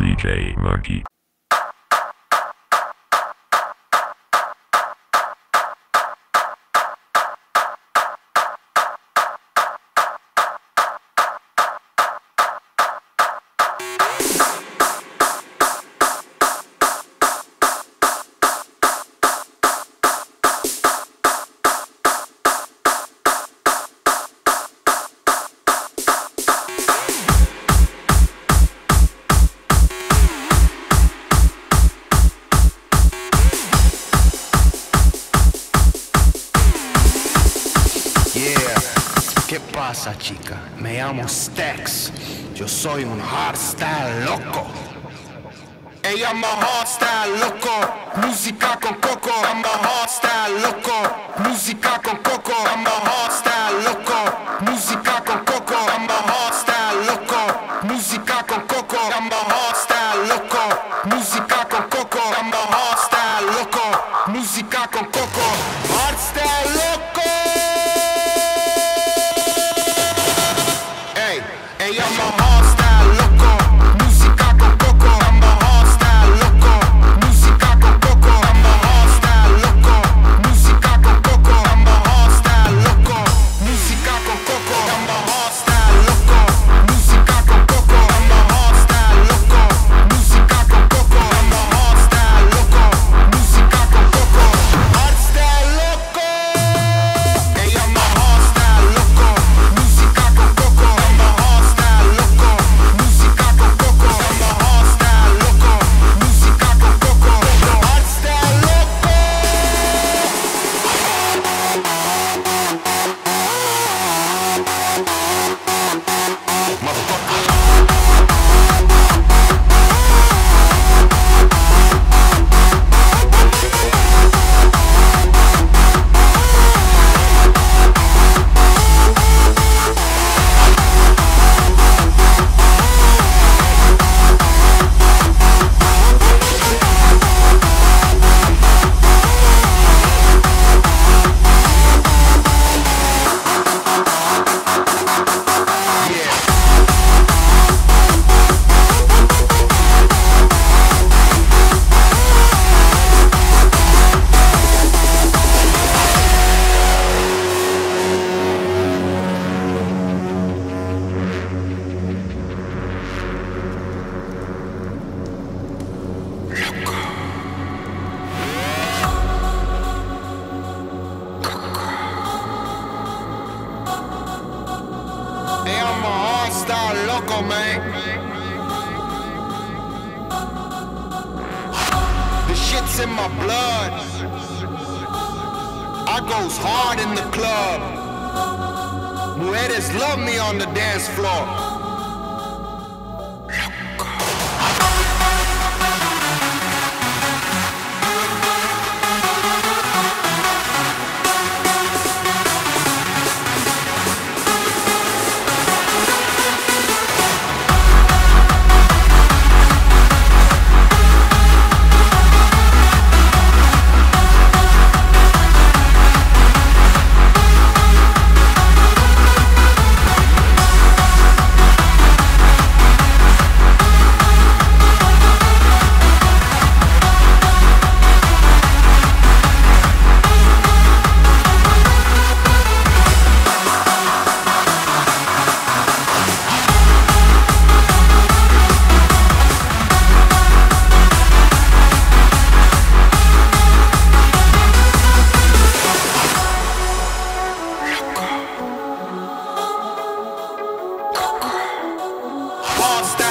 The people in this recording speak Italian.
DJ Monkey. ¿Qué pasa, chica? Me llamo Stax. Yo soy un hardstyle loco. Ella me hardstyle loco. Música con coco. I'm a hardstyle loco. Música con coco. I'm a hardstyle loco. Música con coco. I'm a hardstyle loco. Música con coco. I'm a hardstyle loco. Música con coco. I'm a hardstyle loco. Música con coco. Hardstyle loco. Ella me hardstyle loco, música con coco, I'm a hardstyle loco, música con coco, I'm a hardstyle loco, música con coco, I'm a hardstyle loco, música con coco, I'm a hardstyle loco, música con coco, I'm a hardstyle loco, música con coco, I'm a hardstyle loco, música con coco, hardstyle loco. Ella me hardstyle loco, música con coco, I'm a hardstyle loco, música con coco, I'm a hardstyle loco, música con coco, hardstyle loco. I'm a hardstyle loco, man. The shit's in my blood. I goes hard in the club. Mujeres love me on the dance floor. Hardstyle